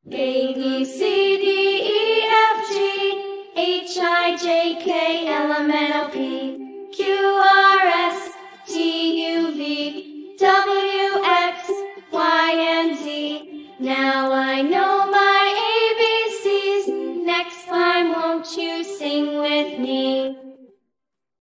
A, B, C, D, E, F, G, H, I, J, K, L, M, N, O, P, Q, R,